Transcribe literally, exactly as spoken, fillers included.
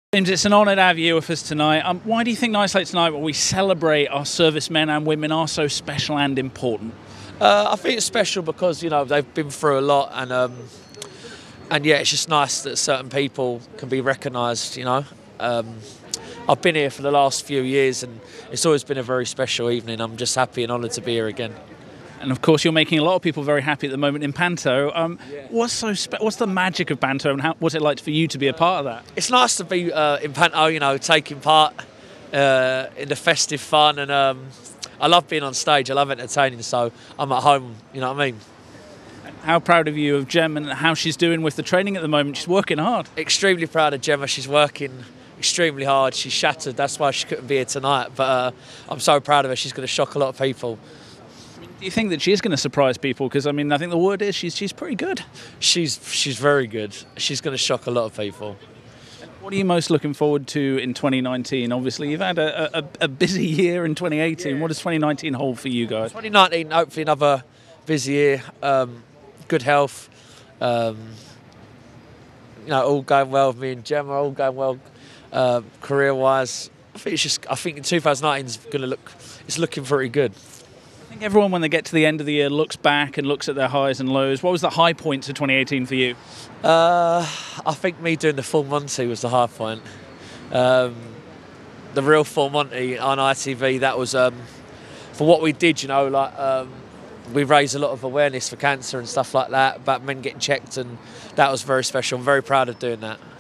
James, it's an honour to have you with us tonight. Um, why do you think Nights Late Tonight, where we celebrate our servicemen and women, are so special and important? Uh, I think it's special because, you know, they've been through a lot, and um, and yeah, it's just nice that certain people can be recognised, you know. Um, I've been here for the last few years and it's always been a very special evening. I'm just happy and honoured to be here again. And of course, you're making a lot of people very happy at the moment in Panto. Um, Yeah. What's so spe- What's the magic of Panto, and how, what's it like for you to be a part of that? It's nice to be uh, in Panto, you know, taking part uh, in the festive fun, and um, I love being on stage. I love entertaining, so I'm at home, you know what I mean? How proud of you of Gem and how she's doing with the training at the moment? She's working hard. Extremely proud of Gemma. She's working extremely hard. She's shattered. That's why she couldn't be here tonight. But uh, I'm so proud of her. She's going to shock a lot of people. Do you think that she is going to surprise people? Because I mean, I think the word is she's she's pretty good. She's she's very good. She's going to shock a lot of people. What are you most looking forward to in twenty nineteen? Obviously, you've had a, a, a busy year in twenty eighteen. Yeah. What does twenty nineteen hold for you guys? twenty nineteen, hopefully another busy year. Um, good health. Um, you know, all going well with me and Gemma. All going well uh, career-wise. I think it's just. I think in twenty nineteen is going to look. It's looking very good. I think everyone, when they get to the end of the year, looks back and looks at their highs and lows. What was the high points of twenty eighteen for you? Uh, I think me doing the full Monty was the high point. Um, the real full Monty on I T V, that was um, for what we did, you know, like um, we raised a lot of awareness for cancer and stuff like that, about men getting checked, and that was very special. I'm very proud of doing that.